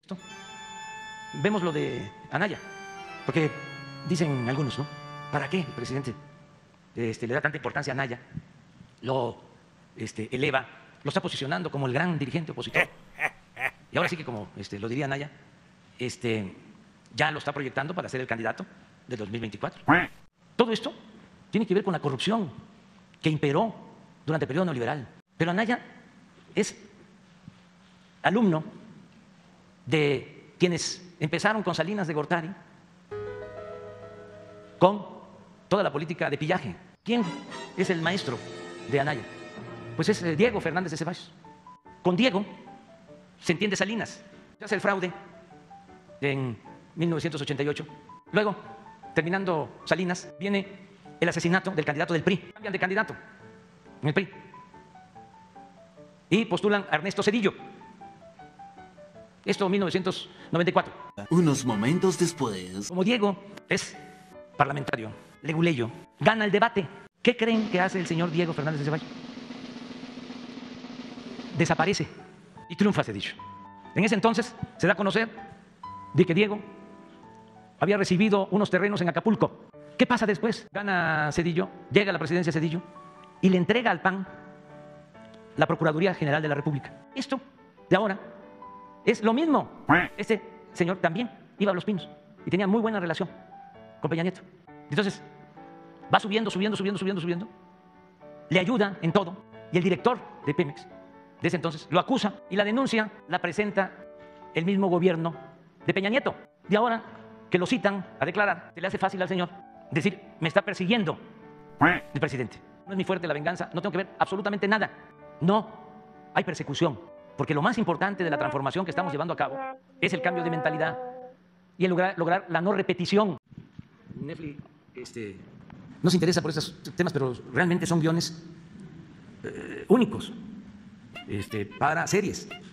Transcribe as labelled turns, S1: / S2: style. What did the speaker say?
S1: Vemos lo de Anaya, porque dicen algunos, ¿no? ¿Para qué el presidente le da tanta importancia a Anaya? Lo eleva, lo está posicionando como el gran dirigente opositor. Y ahora sí que, como lo diría Anaya, ya lo está proyectando para ser el candidato del 2024. Todo esto tiene que ver con la corrupción que imperó durante el periodo neoliberal. Pero Anaya es alumno de quienes empezaron con Salinas de Gortari, con toda la política de pillaje. ¿Quién es el maestro de Anaya? Pues es Diego Fernández de Ceballos. Con Diego se entiende Salinas, se hace el fraude en 1988. Luego, terminando Salinas, viene el asesinato del candidato del PRI. Cambian de candidato en el PRI y postulan a Ernesto Zedillo. Esto en 1994.
S2: Unos momentos después.
S1: Como Diego es parlamentario, leguleyo, gana el debate. ¿Qué creen que hace el señor Diego Fernández de Ceballos? Desaparece y triunfa Zedillo. En ese entonces se da a conocer de que Diego había recibido unos terrenos en Acapulco. ¿Qué pasa después? Gana Zedillo, llega a la presidencia Zedillo y le entrega al PAN la Procuraduría General de la República. Esto de ahora es lo mismo. Este señor también iba a Los Pinos y tenía muy buena relación con Peña Nieto. Entonces, va subiendo. Le ayuda en todo. Y el director de Pemex, de ese entonces, lo acusa y la denuncia la presenta el mismo gobierno de Peña Nieto. Y ahora que lo citan a declarar, se le hace fácil al señor decir, me está persiguiendo el presidente. No es mi fuerte la venganza, no tengo que ver absolutamente nada. No, hay persecución. Porque lo más importante de la transformación que estamos llevando a cabo es el cambio de mentalidad y el lograr la no repetición. Netflix no se interesa por estos temas, pero realmente son guiones únicos para series.